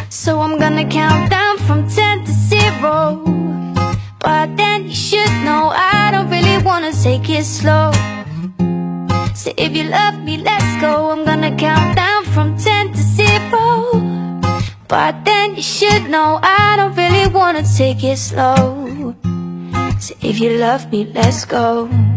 So I'm gonna count down from 10 to 0. But then you should know I don't really wanna take it slow. So if you love me, let's go. I'm gonna count down from 10 to 0. But then you should know I don't really wanna take it slow. So if you love me, let's go.